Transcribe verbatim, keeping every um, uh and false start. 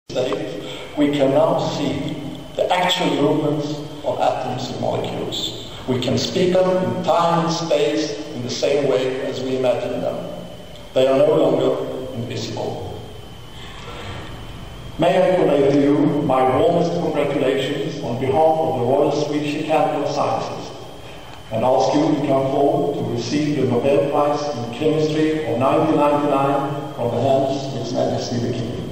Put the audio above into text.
state, we can now see the actual movements of atoms and molecules. We can speak them in time and space in the same way as we imagine them. They are no longer invisible. May I convey to you my warmest congratulations on behalf of the Royal Swedish Academy of Sciences and ask you to come forward to receive the Nobel Prize in Chemistry of nineteen ninety-nine from the hands of His Majesty the King.